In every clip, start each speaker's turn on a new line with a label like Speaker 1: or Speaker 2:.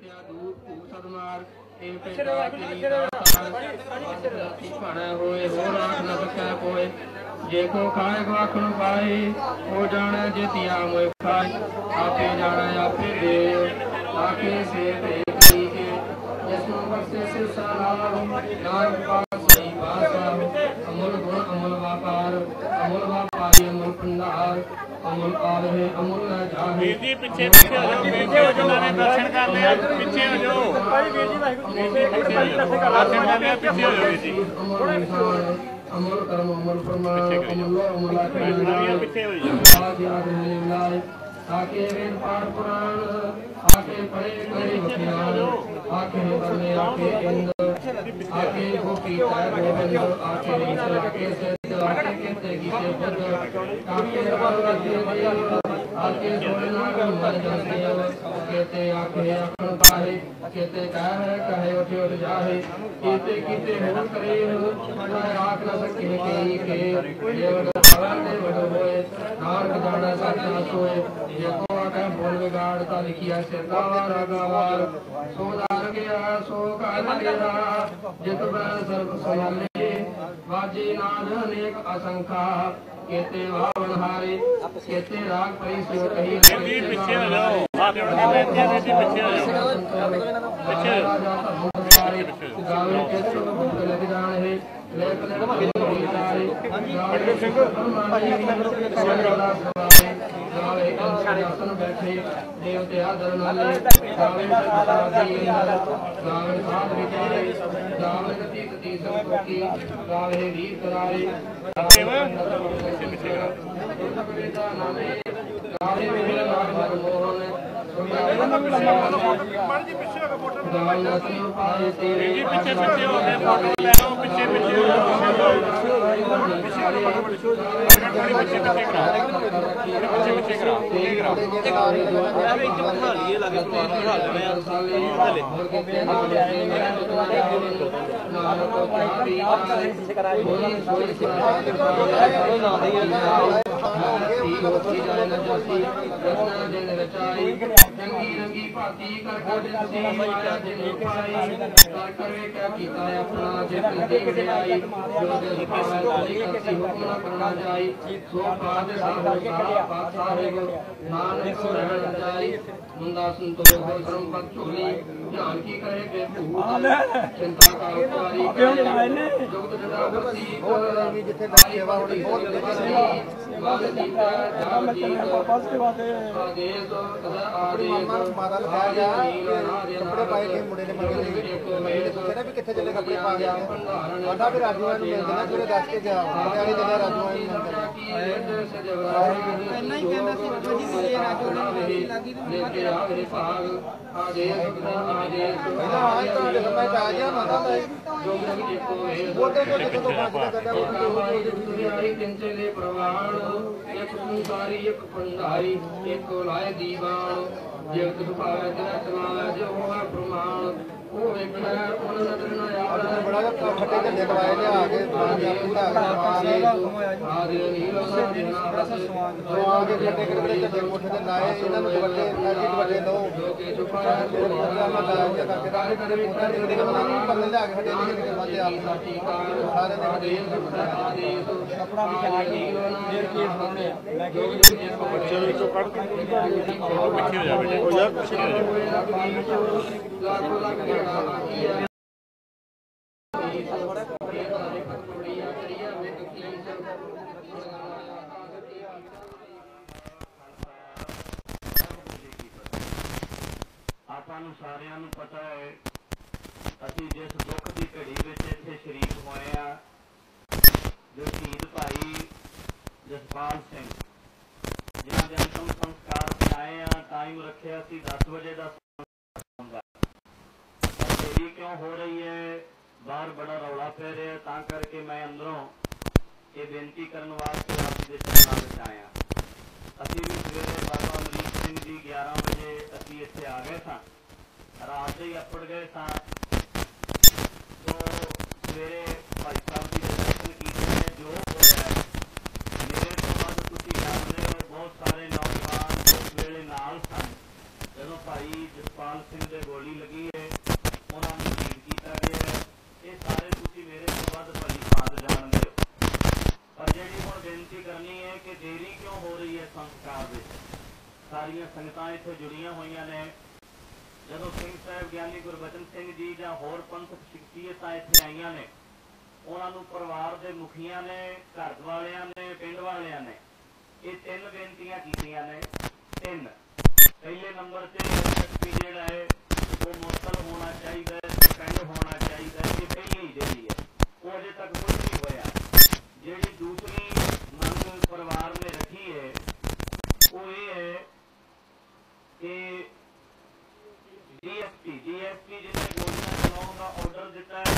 Speaker 1: मिथ्या दूत सदमार ए पेटा तेरी दातार खाना होए हो राख न सकै कोई जे को खाए गवाखण पाए ओ जाने जेतिया मोए खाए आपे जाना आपे दे आके से देखी के जसों बसे से सारा नाम पास सही भाषा अमल गुण अमल व्यापारी अमल भंडार अमल आल है अमल न जाहे वीर जी पीछे पीछे हो जाओ पीछे हो जाओ मैंने दर्शन कर लिया पीछे हो जाओ भाई वीर जी पीछे हो जाओ दर्शन कर लिया पीछे हो जाओ वीर जी थोड़ा अमल कर्म अमल प्रमाण अमल अमल पीछे हो जाओ आके वेद पाठ पुराण आके पढ़े करे बख्यान आके बने आके इंद्र आके गोपी ताय गोविंद आके ईश्वर आके सिद्ध आके कहते गीते बुद्ध आके देव आके सोनाग मन देव कहते आके अखण पाहे कहते कहे उठ जाहे कहते कीते हो करे राख न सके के देव देव होए नानक जाना सच्चा सोए जेको आके बोल बिगाड़ता लिखिया से तार गवार सोदार गया सो काल गया जित बैल सर्व संभाले बाजी नाद अनेक असंख्या कहते वावन हारे कहते राग परी सो कही पीछे हो जाओ पीछे हो जाओ गावे के सो लग जान है बैठे देवते आदर नाले गावे साध विचारे गावे गति गति संपत्ति गावे रीत करारे गावे विभिन्न नाम मोहन चंगी रंगी भाती कर माया जिन पाई कर करे क्या कीता अपना जित देख आई जो दिल पावे कसी हुक्म न करना जाई सो पाद साहो सारा पाद सारे गो नानक को रहन जाई मुंदा संतोष हो धर्म पद चोली ध्यान की करे के भूत चिंता का उतारी जुगत जड़ा बसी जिथे सेवा होती माल दीता जाम जी आदेश आदेश माता लगा गया कपड़े पाए के मुंडे ने कहना भी किथे चले कपड़े पा गया आधा भी राजूआ ने मिल देना जो दस के गया वाली जगह राजूआ ने नहीं कहना सी बड़ी मुझे राजूआ ने लगी लेके आ मेरे भाग आदेश आदेश आज तो मैं आ गया माता जो भी को बोलते तो देखो तो बात करता वो आई दिन से ले प्रवाण एक संसारी एक भंडारी एक लाए दीवान जगत सुभावे तेरा समावे जो होवे प्रमाण वो वेखै मन नजर न आवे बड़ा फटे झंडे दवाए ले आके पूरा आदि नील देना रस जो आगे फटे करके झंडे मुठ ते लाए इन्हां नु बड़े नाजी बड़े दो जो के छुपाया तो अल्लाह दा करके दारे करे भी बल्ले ले आके फटे निकल के बाते आप सारे ने आदेश कपड़ा भी आ देर के सामने बच्चे को काट के पीछे हो जा बेटे हो जा पीछे हो जा ਆਪਾਂ ਨੂੰ ਸਾਰਿਆਂ ਨੂੰ ਪਤਾ ਹੈ ਅਸੀਂ ਜਿਸ ਦੁੱਖ ਦੀ ਘੜੀ ਵਿੱਚ ਇੱਥੇ ਸ਼ਰੀਕ ਹੋਏ ਆ ਜੋ ਸ਼ਹੀਦ ਭਾਈ ਜਸਪਾਲ ਸਿੰਘ ਜਿਨ੍ਹਾਂ ਦੇ ਅੰਤਮ ਸੰਸਕਾਰ ਤੇ ਆਏ ਆ ਟਾਈਮ ਰੱਖਿਆ ਸੀ 10 ਵਜੇ ਦਾ देरी क्यों हो रही है बाहर बड़ा रौला पै रहा है तां करके मैं अंदरों ये बेनती करने वास्ते आप दे चरणों में आया असी भी सवेरे बाबा अमरीक सिंह जी 11 बजे असी इत्थे आ गए था रात ही अपड़ गए था तो सवेरे भाई साहब जी दर्शन किए जो हो रहा है मेरे तो बाद तुसी जानते हो बहुत सारे नौजवान उस वेले नाल सन जदों भाई जसपाल
Speaker 2: जसपाल सिंह दे गोली लगी है, उन्होंने शहीद किया गया है। ये सारे तुसीं मेरे तो वध भली भांत जानदे हो। पर जिहड़ी हुण बेनती करनी है कि देरी क्यों हो रही है संस्कार विच, सारियां संगतां इत्थे जुड़ियां होईयां ने। जदों सिंह साहब ज्ञानी गुरबचन सिंह जी जां होर पंथक शख्सियतां इत्थे आईयां ने, उन्होंने परिवार के मुखिया ने, घर वालियां ने, पिंड वालियां ने ये 3 बेनतियां कीतियां ने। 3 पहले नंबर से एसएसपी जिहड़ा है वो मुअत्तल होना चाहिए, सस्पेंड होना चाहिए। ये पहली जिहड़ी है वो अजे तक कुछ नहीं होया। जिहड़ी दूसरी मंग परिवार ने रखी है वो ये है कि डीएसपी जिन्हें गोलियां चलाने का ऑर्डर दिता है,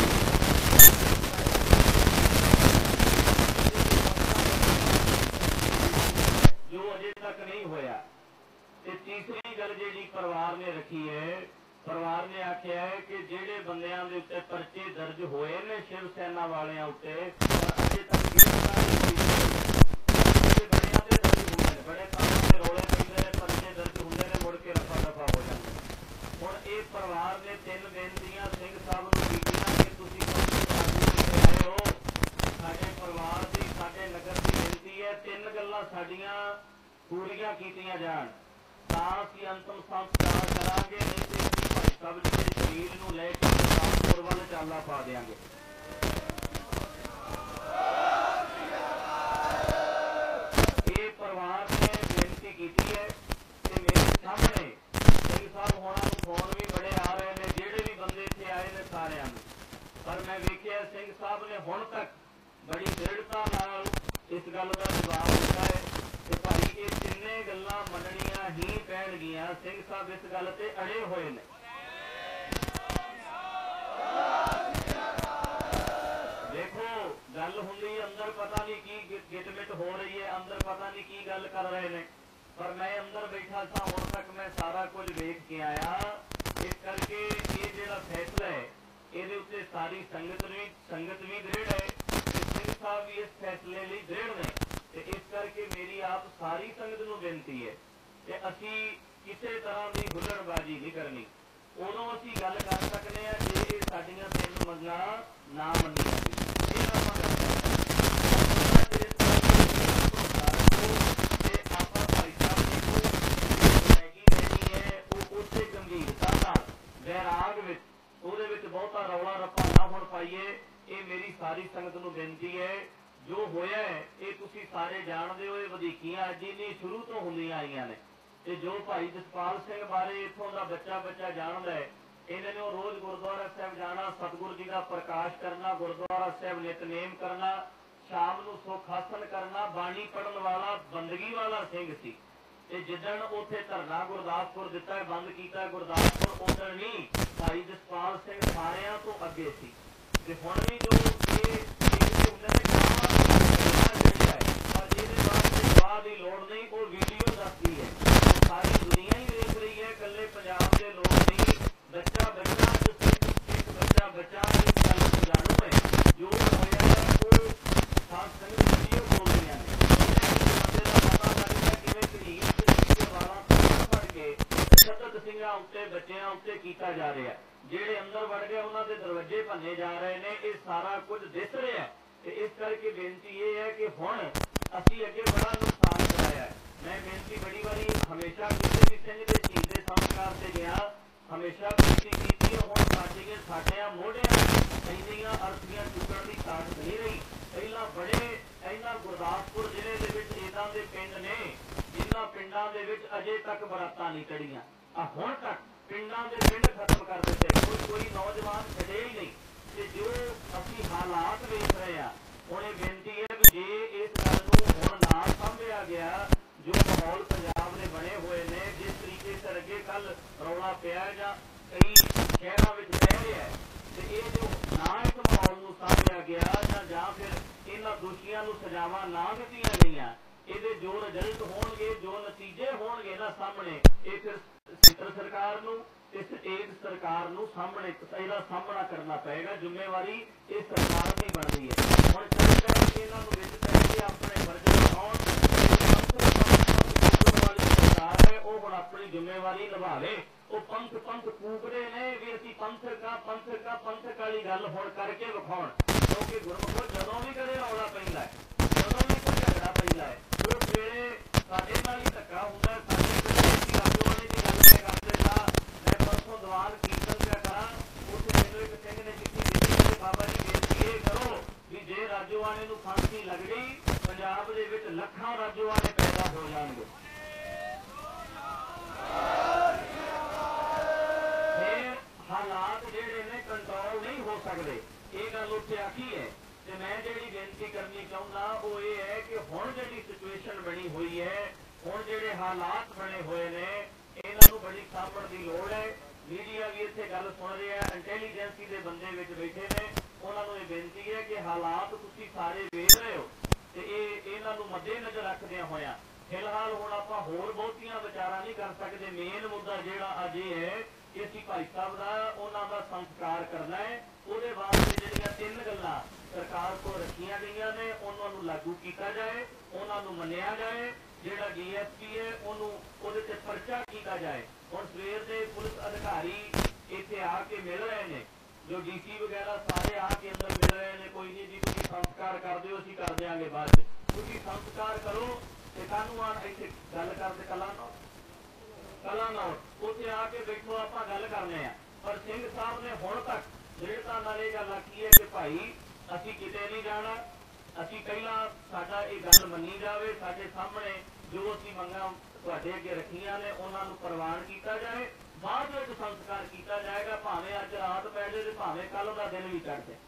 Speaker 2: जो अजे तक नहीं होया। तीसरी गल जी परिवार ने रखी है, परिवार ने आख्या है कि जेडे बंदियां दे उत्ते परचे दर्ज होए ने शिव सेना वालियां उत्ते अजे तक गिरफ्तारी नहीं होई। बड़ियां दे दर्ज हुंदे ने, बड़े कामां दे रौले पैंदे ने, परचे दर्ज हुंदे ने, मुड़ के रफा दफा हो जांदे। हुण इह परिवार ने 3 बेनतियां सिंह साहब नूं कीतियां कि तुसीं आए हो, साडे परिवार दी, साडे नगर दी बेनती है 3 गल्लां साडीआं पूरीआं कीतियां जाण तां असीं अंतिम संस्कार करांगे, नहीं ते असीं भाई साहब जी दे शरीर नूं लै के गुरदासपुर वल चाला पा देंगे। ये परिवार ने बेनती कीती है कि मेरे सामने सिंह साहब होणां नूं फोन भी बड़े आ रहे हैं, जिहड़े भी बंदे इत्थे आए ने सारिआं नूं, पर मैं वेखिआ सिंह साहब ने हुण तक बड़ी दृढ़ता नाल इस गल का जवाब दिता है कि भाई ये 3 गल्लां मनणियां ही पैणगियां। सिंह साहब इस गल ते अड़े होए ने। देखो गल हुंदी अंदर पता नहीं की गिटमिट हो रही है, अंदर पता नहीं की गल कर रहे ने, पर मैं अंदर बैठा था, हुण तक मैं सारा कुछ वेख के आया। इस करके ये जिहड़ा फैसला है इहदे उत्ते सारी संगत भी दृढ़ है, सिंह साहब भी इस फैसले लिए दृढ़ ने। इस करके मेरी आप सारी संगत नूं बेनती है कि असीं किसी तरह की हुल्लड़बाजी नहीं करनी। उदों असीं गल कर सकते हैं जे साडीआं 3 मंगां ना मन्नियां फिर आपां गल कर सकते आपां भाई साहब जी को हैगी देनी है वो उसे गंभीरता नाल वैराग विच ਉਹਦੇ ਵਿੱਚ ਬਹੁਤਾ रौला रप्पा ना होण पाईए। ये मेरी सारी संगत नूं बेनती है। जो होया है ये तुसीं सारे जानदे हो, वधीकियां अज नहीं शुरू तो हुंदियां आईयां ने। ते जो भाई जसपाल सिंह बारे इत्थों दा बच्चा जानदा है, इन्हां ने रोज़ गुरुद्वारा साहिब जाना, सतगुरु जी का प्रकाश करना, गुरुद्वारा साहिब नितनेम करना, शाम नूं सुख हासन करना, बाणी पढ़न वाला बंदगी वाला सिंह सी। जिदन उत्थे धरना गुरदासपुर दिता है, बंद किया गुरदासपुर, उदन नहीं भाई जसपाल सिंह सारियां तो अगे सी। ते हुण भी जो की लोड़ नहीं, वो वीडियो दसदी है, सारी दुनिया ही देख रही है, कल्ले पंजाब के लोग नहीं। बच्चा इस गल जाणू है जो होया है वो साथ संगत वीडियो बोल रही है। पता लगता किवें घड़ीर के वाला फड़ के सतत सिंघां उत्ते बच्चियां उत्ते कीता जा रहा है। ਜਿਹੜੇ अंदर वड़ गए उन्होंने के दरवाजे भन्ने जा रहे हैं, ये सारा कुछ दिस रहा है। इस करके बेनती ये है कि हुण असीं अगे बड़ा नुकसान कराया है। मैं बेनती बड़ी बारी हमेशा किसी भी सिंह के शहीद के संस्कार से गया, हमेशा बेनती की हुण साडियां मोढ़ियां इन्नियां अर्थीआं चुकण की ताकत नहीं रही। पहला बड़े इन्हां गुरदासपुर जिले के विच इदां दे पिंड ने जिन्हां पिंडां दे विच अजे तक बरातां नहीं चढ़ियां। हुण तक पिंडां दे पिंड खत्म कर दिते, कोई नौजवान छड़े ही नहीं। ते जो असीं हालात वेख रहे हैं, हुण ये बेनती है कि जे इस गल नूं हुण ना सामभिया गया, जो माहौल पंजाब ने बने हुए ने, जिस तरीके से अगे कल रौला पिया जां कई शहरां विच पै रहा है, ते ये जो ना इस माहौल नूं सामभिया गया जां फिर इन्हां दोषियां नूं सजावां ना दित्तियां गईयां, इहदे जो रिजल्ट होणगे, जो नतीजे होणगे ना सामने, ये फिर सेंटर सरकार नूं स्टेट सरकार नूं सामने इसदा सामना करना पएगा। जिम्मेवारी ये सरकार की बनती है। हुण सरकार इन्हां नूं विच पै के अपने फर्ज निभाउण, वाली सरकार है वो हुण अपनी जिम्मेवारी निभावे, वो पंथ गल हुण करके विखाउण, क्योंकि गुरमुखो जदों भी कदे रौला पैंदा है, जदों भी कोई झगड़ा पैंदा है, उस वेले साडे नाल ही धक्का हुंदा है। साडे पिंड राजोवाले दी गल मैं कर दिंदा, मैं परसों दीवान कीर्तन पिया करां, उस मैनूं एक सिंह ने चिट्ठी दित्ती कि बाबा जी बेनती इह करो भी जे राजोवाले नूं फांसी लग गई, पंजाब दे विच ਲੱਖਾਂ राजोवाले पैदा हो जाणगे। हालात जेडे ने कंट्रोल नहीं हो सकते, ये गल उत्थे आखी है। ते मैं जेड़ी बेनती करनी चाहुंदा वो ये है कि हुण जेड़ी सिचुएशन बनी हुई है, हुण जेडे हालात बने हुए ने, इन्हां नूं बड़ी सांभण दी लोड़ है। मीडिया भी इत्थे गल सुन रहा है, इंटैलीजेंसी दे बंदे विच बैठे ने, उन्हां नूं ये बेनती है कि हालात तुसीं सारे वेख रहे हो ते इन्हां नूं मद्देनज़र रखदिआं होइआं फिलहाल हुण आपां होर बहुतियां विचारां नहीं कर सकदे। मेन मुद्दा जिहड़ा अज ये है कि असीं भाई साहब दा उन्हां दा संस्कार करना है। ਉਹਦੇ ਵਾਸਤੇ ਜਿਹੜੀਆਂ ਤਿੰਨ ਗੱਲਾਂ ਸਰਕਾਰ ਕੋਲ ਰੱਖੀਆਂ ਗਈਆਂ ਨੇ ਉਹਨਾਂ ਨੂੰ ਲਾਗੂ ਕੀਤਾ ਜਾਏ, ਉਹਨਾਂ ਨੂੰ ਮੰਨਿਆ ਜਾਏ। ਜਿਹੜਾ ਡੀਐਸਪੀ ਹੈ ਉਹਨੂੰ ਉਹਦੇ ਤੇ ਪਰਚਾ ਕੀਤਾ ਜਾਏ। ਹੁਣ ਸਵੇਰ ਦੇ ਪੁਲਿਸ ਅਧਿਕਾਰੀ ਇੱਥੇ ਆ ਕੇ ਮਿਲ ਰਹੇ ਨੇ, ਜੋ ਡੀਸੀ ਵਗੈਰਾ ਸਾਰੇ ਆ ਕੇ ਅੰਦਰ ਮਿਲ ਰਹੇ ਨੇ। ਕੋਈ ਨਹੀਂ ਜੀ ਤੁਸੀਂ ਸੰਸਕਾਰ ਕਰ ਦਿਓ, ਅਸੀਂ ਕਰ ਦਿਆਂਗੇ ਬਾਅਦ 'ਚ, ਤੁਸੀਂ ਸੰਸਕਾਰ ਕਰੋ ਤੇ ਕਾਨੂੰ ਆਣ ਇੱਥੇ ਗੱਲ ਕਰਦੇ ਕਲਾ ਨਾ ਉੱਥੇ ਆ ਕੇ ਬੈਠੋ, ਆਪਾਂ ਗੱਲ ਕਰਨੇ ਆ। ਪਰ ਸਿੰਘ ਸਾਹਿਬ ਨੇ ਹੁਣ ਤੱਕ दृढ़ता नाल ये गल आखी है कि भाई असीं किते नहीं जाना, असीं पहला साडा ये गल मन्नी जावे, साडे सामने जो असीं मंगां तुहाडे अगे रखीआं ने उन्हां नूं प्रवान कीता जाए, बाद विच संस्कार कीता जाएगा। भावें अज रात पै जाए ते भावें कल दा दिन भी चढ़ जाए।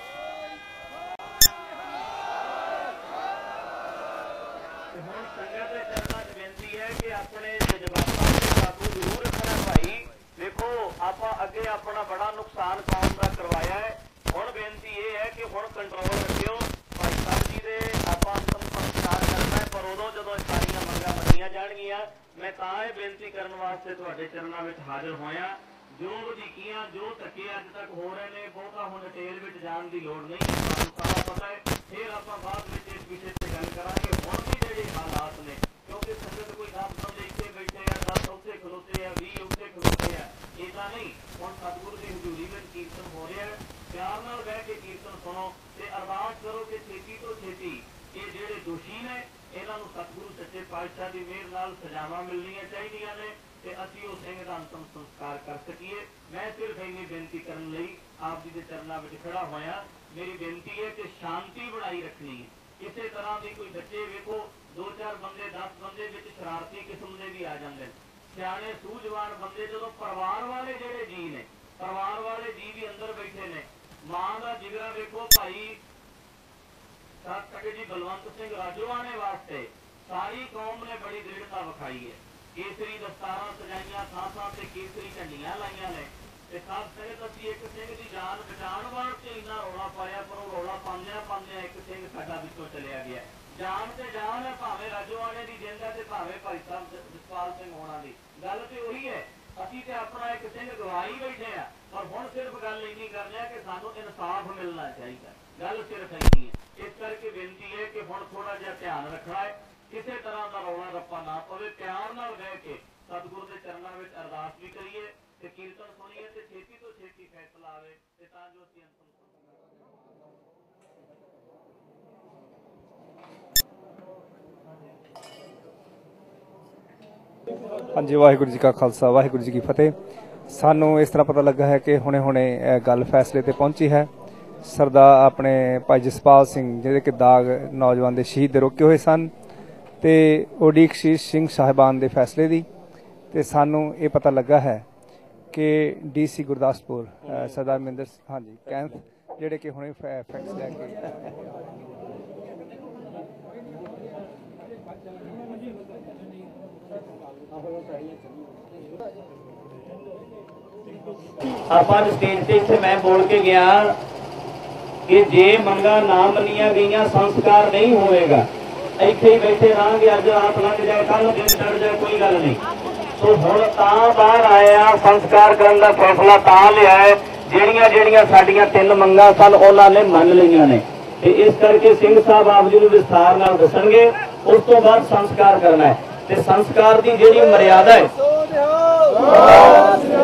Speaker 2: हुण संगत दे चरणां 'च बेनती है कि अपने जज्बातां ते काबू जरूर रखना। भाई देखो ਆਪਾਂ ਅੱਗੇ ਆਪਣਾ ਬੜਾ ਨੁਕਸਾਨ ਕੌਮ ਦਾ ਕਰਵਾਇਆ ਹੈ। ਹੁਣ ਬੇਨਤੀ ਇਹ ਹੈ ਕਿ ਹੁਣ ਕੰਟਰੋਲ ਰੱਖਿਓ। ਭਾਈ ਸਾਹਿਬ ਜੀ ਦੇ ਆਪਾਂ ਸੰਸਕਾਰ ਕਰਨਾ ਹੈ, ਪਰ ਉਦੋਂ ਜਦੋਂ ਸਾਰੀਆਂ ਮੰਗਾਂ ਮੰਨੀਆਂ ਜਾਣਗੀਆਂ। ਮੈਂ ਤਾਂ ਇਹ ਬੇਨਤੀ ਕਰਨ ਵਾਸਤੇ ਤੁਹਾਡੇ ਚਰਨਾਂ ਵਿੱਚ ਹਾਜ਼ਰ ਹੋਇਆ। ਜੋ ਵਧੀਕੀਆਂ ਜੋ ਧੱਕੇ ਅੱਜ ਤੱਕ ਹੋ ਰਹੇ ਨੇ, ਬਹੁਤਾ ਹੁਣ ਡਿਟੇਲ ਵਿੱਚ ਜਾਣ ਦੀ ਲੋੜ ਨਹੀਂ, ਤੁਹਾਨੂੰ ਸਾਰਾ ਪਤਾ ਹੈ। ਫਿਰ ਆਪਾਂ ਬਾਅਦ ਵਿੱਚ ਇਸ ਵਿਸ਼ੇ ਤੇ ਗੱਲ ਕਰਾਂਗੇ। ਹੁਣ ਵੀ ਜਿਹੜੇ ਹਾਲਾਤ ਨੇ, ਕਿਉਂਕਿ ਸੰਗਤ ਕੋਈ 10 ਬੰਦੇ ਇੱਥੇ ਬੈਠੇ ਆ, 10 ਉੱਥੇ ਖਲੋਤੇ ਆ, 20 ਉੱਥੇ ਖਲੋਤੇ ਆ, इदा नहीं। हुण सतगुरु की हजूरी में कीर्तन हो रहा है, प्यार नाल बह के कीर्तन सुनो ते अरदास करो कि छेती तो छेती ये जिहड़े दोषी ने इन्हां नूं सतगुरु सच्चे पातशाह की मेहर नाल सजावां मिलनियां चाहीदियां ने ते असीं उस सिंह दा अंतिम संस्कार कर सकीए। मैं सिर्फ इन्नी बेनती करन लई आप जी दे चरनां विच खड़ा होया। मेरी बेनती है कि शांति बनाई रखनी है। किसी तरह की कोई बच्चे वेखो 2-4 बंदे 10 बंदे विच शरारती किस्म दे भी आ जांदे ने। सियाणे सूझवान बंदे जो परिवार वाले जेडे जी ने, परिवार वाले जी भी अंदर बैठे ने। मां का जिगरा देखो भाई जी बलवंत सिंह राजोआणे वास्ते सारी कौम ने बड़ी दृढ़ता विखाई है। केसरी दस्तारां सजाइयां, थां-थां ते केसरी झंडियां लाइयां ने ते सब संगत असीं एक सिंह की जान बचाउण वास्ते इन्ना रौला पाया, पर वो रौला पांदियां एक सिंह साडा विचों चलिया गया। जान ते जान है, भावें राजोआणे दी जिंद है ते भावें भाई साहब जसपाल सिंह होना दी गल ते उही है। असीं ते अपना एक सिंह गवाई बैठे आ, पर हुण सिर्फ गल इन्नी करनी है कि सानूं इंसाफ मिलना चाहिए। गल सिर्फ इन्नी है। इस करके बेनती है कि हुण थोड़ा जिहा ध्यान रखना है, किसी तरह का रौला रप्पा ना पवे। प्यार नाल बह के सतगुरु के चरणों में अरदास भी करिए ते कीर्तन सुनिए ते छेती तो छेती फैसला आवे ते तां जो असीं अंतिम
Speaker 3: हाँ जी, वाहिगुरू जी का खालसा वाहिगुरू जी की फतेह। सानू इस तरह पता लगा है कि हुणे हुणे गल फैसले ते पहुंची है। सरदार अपने भाई जसपाल सिंह जिहड़े कि दाग नौजवान दे शहीद रोके हुए सन ते उड़ीक शीश सिंह साहिबान दे फैसले दी ते सानू ये पता लगा है कि DC गुरदासपुर सरदार मिंदर हाँ जी कैंथ जिहड़े कि हुणे फैक्स लैके
Speaker 2: ਆਪਾਂ ਸਟੇਜ ਤੇ ਇੱਥੇ ਮੈਂ ਬੋਲ ਕੇ ਗਿਆ ਕਿ ਜੇ ਮੰਗਾਂ ਨਾ ਮੰਨੀਆਂ ਗਈਆਂ ਸੰਸਕਾਰ ਨਹੀਂ ਹੋਵੇਗਾ। ਇੱਥੇ ਹੀ ਬੈਠੇ ਰਹਾਂਗੇ, ਅੱਜ ਰਾਤ ਲੰਘ ਜਾਏ, ਕੱਲ ਦਿਨ ਚੜ ਜਾਏ, ਕੋਈ ਗੱਲ ਨਹੀਂ। ਸੋ ਹੁਣ ਤਾਂ ਬਾਹਰ ਆਇਆ, ਸੰਸਕਾਰ ਕਰਨ ਦਾ ਫੈਸਲਾ ਤਾਂ ਲਿਆ ਹੈ ਜਿਹੜੀਆਂ ਸਾਡੀਆਂ 3 ਮੰਗਾਂ ਸਨ ਉਹਨਾਂ ਨੇ ਮੰਨ ਲਈਆਂ ਨੇ ਤੇ ਇਸ ਕਰਕੇ ਸਿੰਘ ਸਾਹਿਬ ਆਪ ਜੀ ਨੂੰ ਵਿਸਥਾਰ ਨਾਲ ਦੱਸਣਗੇ। ਉਸ ਤੋਂ ਬਾਅਦ ਸੰਸਕਾਰ ਕਰਨਾ ਹੈ ਤੇ ਸੰਸਕਾਰ ਦੀ ਜਿਹੜੀ ਮਰਿਆਦਾ ਹੈ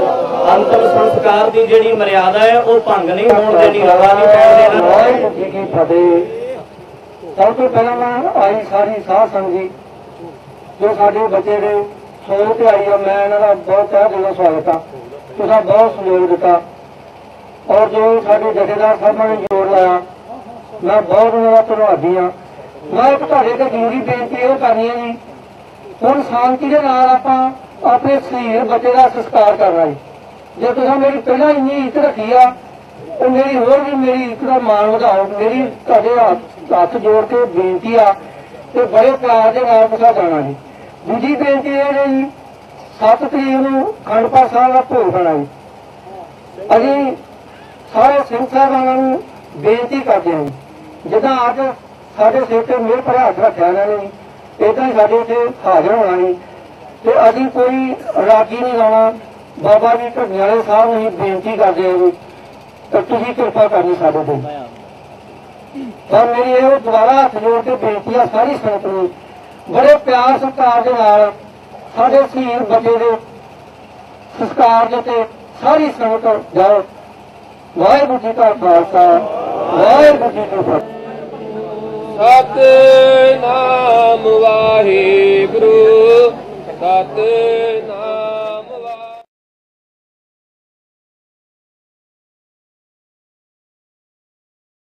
Speaker 2: ਅੰਤਮ ਸੰਸਕਾਰ ਦੀ ਜਿਹੜੀ ਮਰਿਆਦਾ ਹੈ ਉਹ ਭੰਗ ਨਹੀਂ ਹੋਣ ਦੇਣੀ, ਰਵਾ ਨਹੀਂ ਪੈਣ ਦੇਣਾ।
Speaker 4: ਵਾਹਿਗੁਰੂ ਜੀ ਕੀ ਫਤਿਹ। ਸਭ ਤੋਂ ਪਹਿਲਾਂ ਮੈਂ ਆਈ ਸਾਰੀ ਸਾਧ ਸੰਗਤ ਜੋ ਸਾਡੇ ਬੱਚੇ ਦੇ ਸੋਲ ਤੇ ਆਈ ਆ, ਮੈਂ ਇਹਨਾਂ ਦਾ ਬਹੁਤ ਤਹਿ ਦਿਲੋਂ ਸਵਾਗਤ ਆ। ਤੁਸੀਂ ਬਹੁਤ ਸਹਿਯੋਗ ਦਿੱਤਾ ਔਰ ਜੋ ਸਾਡੇ ਜਥੇਦਾਰ ਸਾਹਿਬਾਂ ਨੇ ਜੋਰ ਲਾਇਆ, ਮੈਂ ਬਹੁਤ ਉਹਨਾਂ ਦਾ ਧੰਨਵਾਦੀ ਹਾਂ। ਮੈਂ ਇੱਕ ਤੁਹਾਡੇ ਤੇ ਜ਼ਰੂਰੀ ਬੇਨਤੀ ਇਹ ਕਰਨੀ ਹੈ ਜੀ, ਹੁਣ ਸ਼ਾਂਤੀ ਦੇ ਨਾਲ ਆਪਾਂ ਆਪਣੇ ਸ਼ਹੀਦ ਬੱਚੇ ਦਾ ਸੰਸਕਾਰ ਕਰਨਾ ਜੀ। ਜੇ ਤੁਸੀਂ ਮੇਰੀ ਪਹਿਲਾਂ ਇੰਨੀ ਇੱਜ਼ਤ ਰੱਖੀ ਆ, ਉਹ ਮੇਰੀ ਹੋਰ ਵੀ ਮੇਰੀ ਇੱਜ਼ਤ ਦਾ ਮਾਣ ਵਧਾਓ। ਮੇਰੀ ਤੁਹਾਡੇ ਹੱਥ ਜੋੜ ਕੇ ਬੇਨਤੀ ਆ ਤੇ ਬੜੇ ਪਿਆਰ ਦੇ ਨਾਲ ਤੁਸੀਂ ਜਾਣਾ ਜੀ। ਦੂਜੀ ਬੇਨਤੀ ਇਹ ਹੈ ਜੀ, 7 ਤਰੀਕ ਨੂੰ ਅਖੰਡ ਪਾਠ ਸਾਹਿਬ ਦਾ ਭੋਗ ਪੈਣਾ ਜੀ। ਅਸੀਂ ਸਾਰੇ ਸਿੰਘ ਸਾਹਿਬਾਨਾਂ ਨੂੰ ਬੇਨਤੀ ਕਰਦੇ ਹਾਂ, ਜਿੱਦਾਂ ਅੱਜ ਸਾਡੇ ਸਿਰ ਤੇ ਮਿਹਰ ਭਰਿਆ ਹੱਥ ਰੱਖਿਆ ਇਹਨਾਂ ਨੇ, ਏਦਾਂ ਹੀ ਸਾਡੇ ਇੱਥੇ ਹਾਜ਼ਰ ਹੋਣਾ ਜੀ। ਤੇ ਅਸੀਂ ਕੋਈ ਰਾਗੀ ਨਹੀਂ ਲਾਉਣਾ। ਬਾਬਾ ਜੀ ਢੱਡੀਆਂ ਸਾਹਿਬ ਨੂੰ ਬੇਨਤੀ ਕਰਦੇ ਹਾਂ ਜੀ, ਤਾਂ ਤੁਸੀਂ ਕਿਰਪਾ ਕਰਨੀ ਸਾਡੇ ਤੇ। ਪਰ ਮੇਰੀ ਇਹ ਦੁਬਾਰਾ ਹੱਥ ਜੋੜ ਕੇ ਬੇਨਤੀ ਆ ਸਾਰੀ ਸੰਗਤ ਨੂੰ, ਬੜੇ ਪਿਆਰ ਸਤਿਕਾਰ ਦੇ ਨਾਲ ਸਾਡੇ ਸ਼ਹੀਦ ਬੱਚੇ ਦੇ ਸੰਸਕਾਰ ਦੇ ਤੇ ਸਾਰੀ ਸੰਗਤ ਜਾਓ। ਵਾਹਿਗੁਰੂ ਜੀ ਕਾ ਖਾਲਸਾ, ਵਾਹਿਗੁਰੂ ਜੀ ਕੀ ਫਤਿਹ।
Speaker 1: ਸਤਿਨਾਮ